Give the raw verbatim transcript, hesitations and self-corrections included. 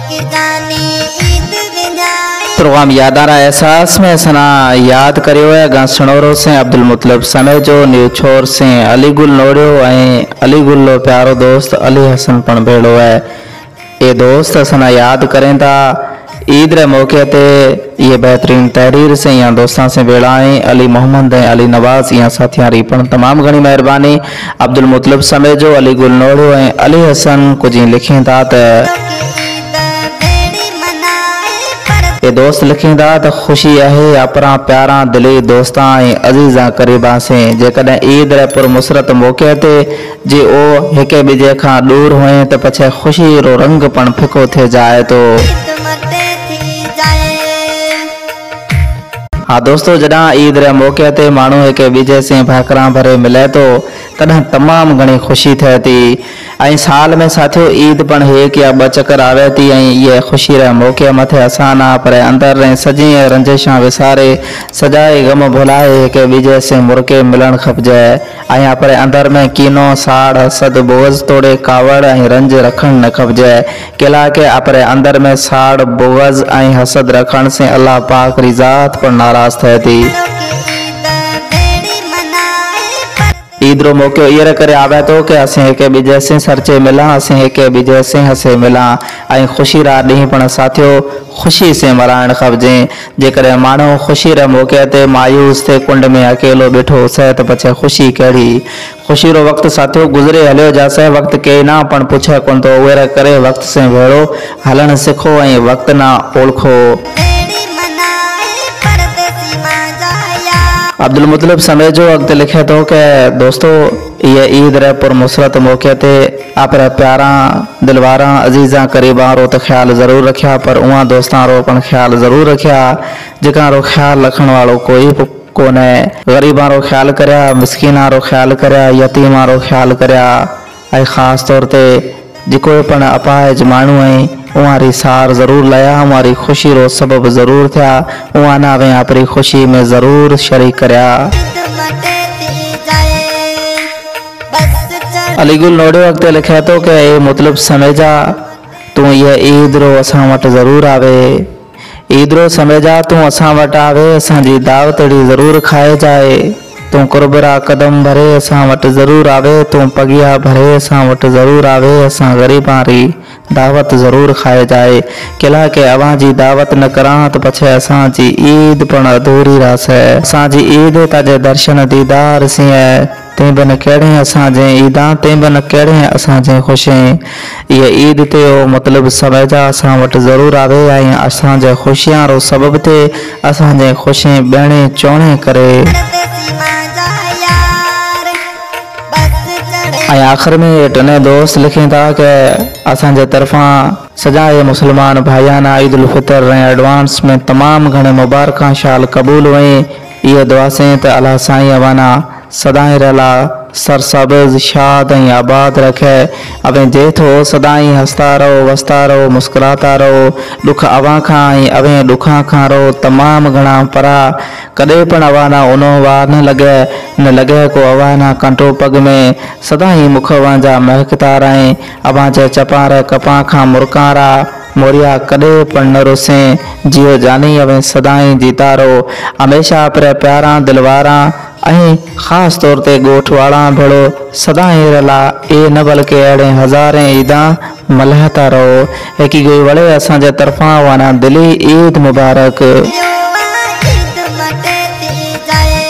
Programme यादारा एहसास में सना याद करियो है गा सणोरो से अब्दुल मुतलब समय जो न्यू छोर से अली गुल नोड़ियो ऐं अली गुल लो प्यारो दोस्त अली हसन पण भेड़ो है। ये दोस्त असना याद करें था ईद रे मौके ते ये बेहतरीन तहरीर से या दोस्तों से बेड़ाएं अली मोहम्मद अली नवाज या साथियां री पण तमाम घनी मेहरबानी। अब्दुल मुतलब समय जो अली गुल नोड़ियो ऐं अली हसन कुछ लिखें था त ये दोस्त लिखें था तो खुशी है अपना प्यारा दिली दोस्तां ऐं अजीज़ा करीबा से जेकॾहिं ईद रे पुर मुसरत मौके ते जे ओ हिके ॿिए खां दूर हुए तो पछे खुशी रो रंग पण फिको थे जाए तो। हाँ दोस्तों जॾां ईद रे मौके ते माण्हू हिके ॿिए से भाकरा भरे मिले तो तॾहिं तमाम घणी खुशी थे थी। ऐं साल में साथियों ईद पण एक या ॿ चक्कर आवे थी ऐं ये खुशी रे मौके मथे असां ना पर अंदर रे सजी रंजिशां विसारे सजाए गम भुलाए हिके ॿिए से मुड़के मिलण खपजे ऐं आपरे अंदर में कीनो साड़ हसद बोझ तोड़े कावड़ ऐं रंज रखण न खपजे केला के आपरे अंदर में साड़ बोझ ऐं हसद रखण से अल्लाह पाक री ज़ात पर नाराज थे थी। ईद रो मौके ये करे आवे तो कि असें हिके ॿिए से सरचे मिला असें हिके ॿिए से हसे मिला ऐं खुशी रा ॾींहुं पण साथियों खुशी से मल्हाइण खपजे। जेकॾहिं माण्हू खुशी रे मौके ते मायूस थे कुंड में अकेलो बैठो से तो पछे खुशी कहिड़ी। खुशी रो वक्त साथियों गुजरे हलियो जासे वक्त के ना पण पुछे कोन तो उहे करे वक्त से भेड़ो हलण सिखो ऐं वक्त ना ओळखो। अब्दुल मुतलब समय जो अॻिते लिखे थो कि दोस्तों ये ईद रे पुर मुसरत मौके ते आपरे प्यारा दिलवारा अजीज़ा करीबा रो तो ख्याल ज़रूर रखिया पर उहाँ दोस्तां रो पण ख्याल ज़रूर रखिया जेका रो ख्याल रखण वालो कोई कोने। गरीबा रो ख्याल करया मिसकीना रो ख्याल करया यतीमा रो ख्याल करया ऐं ख़ास तौर ते जेको पण अपाहिज माण्हू ऐं उहारी सार ज़रूर लया हमारी खुशी रो सबब ज़रूर थिया उहा ना वे अपनी खुशी में ज़रूर शरीक करया। अली गुल नोड़ियो अॻिते लिखे तो कि ए मुतलब समय जा तू ये ईद रो असां वट ज़रूर आवे ईद रो समय जा तू असां वट आवे असांजी दावत ड़ी ज़रूर खाए जाए तू कुर्बरा कदम भरे असां वट ज़रूर आवे तू पगिया भरे असां वट ज़रूर आवे असां गरीबां री दावत ज़रूर खाए जाए केला के अवां जी दावत न करां तो पछे असां जी ईद पण अधूरी रहसे। असां जी ईद ताजे दर्शन दीदार सी है ते बन केड़े असां जे ईदा ते बन केड़े असां जे खुशी ये ईद ते ओ मतलब समय जा असां वट ज़रूर आवे ऐं असां जे खुशियां रो सबब ते असां जे खुशी बेणे चोणे करे। ऐं आखिर में ये टने दोस्त लिखें था कि असां जे तरफा सजाए मुसलमान भाईयाना ईद उल फितर ऐं एडवांस में तमाम घणे मुबारकां शाल कबूल हुई। ये दुआ से त अल्लाह साईं अवाना सदाई रला सरसब्ज शाद ऐं आबाद रखे अवें जे थो सदाई हंसता रहो वसता रहो मुस्कुराता रहो दुख अवां खां ऐं अवें दुखां खां रहो तमाम घणा परा कॾहिं पण अवाना उनो वार न लगे न लगे को अवाना कंटो पग में सदाई मुख वांजा महकता रहे अवां जे चपार कपा खां मुरकारा मोरिया कॾहिं पण न रुसे जियो जानी अवें सदाई जीता रहो हमेशा अपने प्यारा दिलवारा ऐं ख़ास तौर ते गोठ वाला भेड़ो सदाई रला ए न बल्कि अड़े हज़ारे ईदा मल्हाता रहो हिकी कोई वड़े असां जे तरफा वाना दिली ईद मुबारक।